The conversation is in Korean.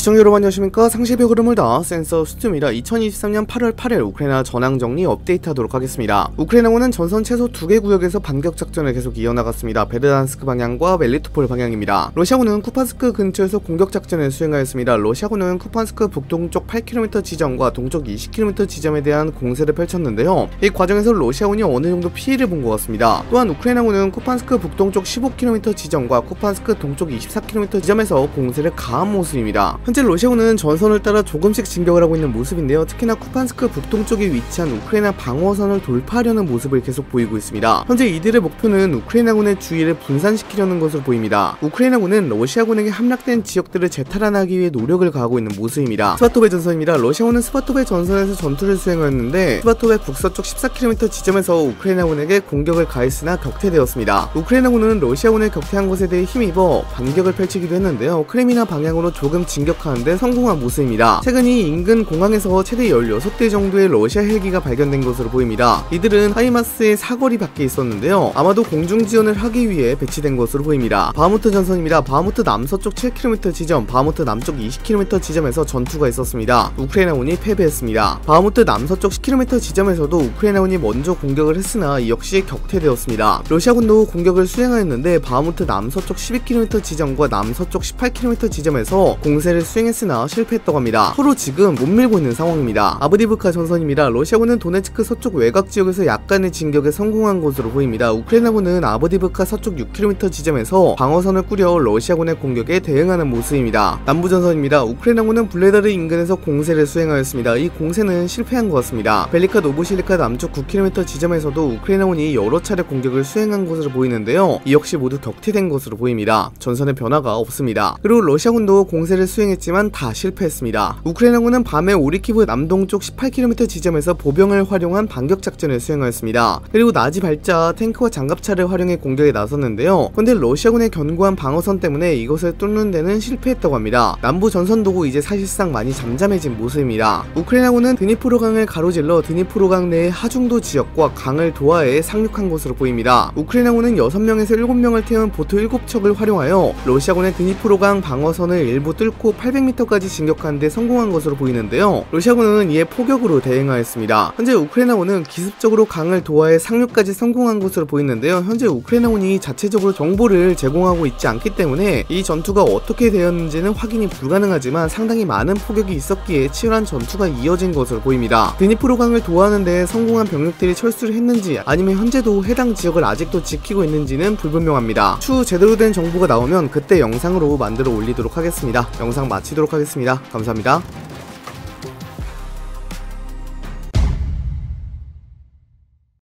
시청자 여러분 안녕하십니까. 상시의 흐름을 다 센서 수트입니다. 2023년 8월 8일 우크라이나 전황 정리 업데이트하도록 하겠습니다. 우크라이나군은 전선 최소 2개 구역에서 반격 작전을 계속 이어나갔습니다. 베르단스크 방향과 멜리토폴 방향입니다. 러시아군은 쿠판스크 근처에서 공격 작전을 수행하였습니다. 러시아군은 쿠판스크 북동쪽 8km 지점과 동쪽 20km 지점에 대한 공세를 펼쳤는데요. 이 과정에서 러시아군이 어느 정도 피해를 본 것 같습니다. 또한 우크라이나군은 쿠판스크 북동쪽 15km 지점과 쿠판스크 동쪽 24km 지점에서 공세를 가한 모습입니다. 현재 러시아군은 전선을 따라 조금씩 진격을 하고 있는 모습인데요. 특히나 쿠판스크 북동쪽에 위치한 우크라이나 방어선을 돌파하려는 모습을 계속 보이고 있습니다. 현재 이들의 목표는 우크라이나군의 주위를 분산시키려는 것으로 보입니다. 우크라이나군은 러시아군에게 함락된 지역들을 재탈환하기 위해 노력을 가하고 있는 모습입니다. 스바토베 전선입니다. 러시아군은 스바토베 전선에서 전투를 수행하였는데 스바토베 북서쪽 14km 지점에서 우크라이나군에게 공격을 가했으나 격퇴되었습니다. 우크라이나군은 러시아군을 격퇴한 것에 대해 힘입어 반격을 펼치기도 했는데요. 크레미나 방향으로 조금 진격하는데 성공한 모습입니다. 최근 이 인근 공항에서 최대 16대 정도의 러시아 헬기가 발견된 것으로 보입니다. 이들은 하이마스의 사거리 밖에 있었는데요. 아마도 공중 지원을 하기 위해 배치된 것으로 보입니다. 바흐무트 전선입니다. 바흐무트 남서쪽 7km 지점, 바흐무트 남쪽 20km 지점에서 전투가 있었습니다. 우크라이나군이 패배했습니다. 바흐무트 남서쪽 10km 지점에서도 우크라이나군이 먼저 공격을 했으나 이 역시 격퇴되었습니다. 러시아군도 공격을 수행하였는데 바흐무트 남서쪽 12km 지점과 남서쪽 18km 지점에서 공세를 수행했으나 실패했다고 합니다. 서로 지금 못 밀고 있는 상황입니다. 아브디브카 전선입니다. 러시아군은 도네츠크 서쪽 외곽 지역에서 약간의 진격에 성공한 것으로 보입니다. 우크라이나군은 아브디브카 서쪽 6km 지점에서 방어선을 꾸려 러시아군의 공격에 대응하는 모습입니다. 남부전선입니다. 우크라이나군은 블레다르 인근에서 공세를 수행하였습니다. 이 공세는 실패한 것 같습니다. 벨리카 노부실리카 남쪽 9km 지점에서도 우크라이나군이 여러 차례 공격을 수행한 것으로 보이는데요. 이 역시 모두 격퇴된 것으로 보입니다. 전선에 변화가 없습니다. 그리고 러시아군도 공세를 수행했지만 다 실패했습니다. 우크라이나군은 밤에 오리키브 남동쪽 18km 지점에서 보병을 활용한 반격 작전을 수행하였습니다. 그리고 낮이 밝자 탱크와 장갑차를 활용해 공격에 나섰는데요. 그런데 러시아군의 견고한 방어선 때문에 이것을 뚫는 데는 실패했다고 합니다. 남부 전선도고 이제 사실상 많이 잠잠해진 모습입니다. 우크라이나군은 드니프로강을 가로질러 드니프로강 내의 하중도 지역과 강을 도하해 상륙한 것으로 보입니다. 우크라이나군은 6명에서 7명을 태운 보트 7척을 활용하여 러시아군의 드니프로강 방어선을 일부 뚫고 800m까지 진격하는 데 성공한 것으로 보이는데요. 러시아군은 이에 포격으로 대응하였습니다. 현재 우크라이나군은 기습적으로 강을 도하해 상륙까지 성공한 것으로 보이는데요. 현재 우크라이나군이 자체적으로 정보를 제공하고 있지 않기 때문에 이 전투가 어떻게 되었는지는 확인이 불가능하지만 상당히 많은 포격이 있었기에 치열한 전투가 이어진 것으로 보입니다. 드니프로강을 도하는 데 성공한 병력들이 철수를 했는지 아니면 현재도 해당 지역을 아직도 지키고 있는지는 불분명합니다. 추후 제대로 된 정보가 나오면 그때 영상으로 만들어 올리도록 하겠습니다. 영상 마치도록 하겠습니다. 감사합니다.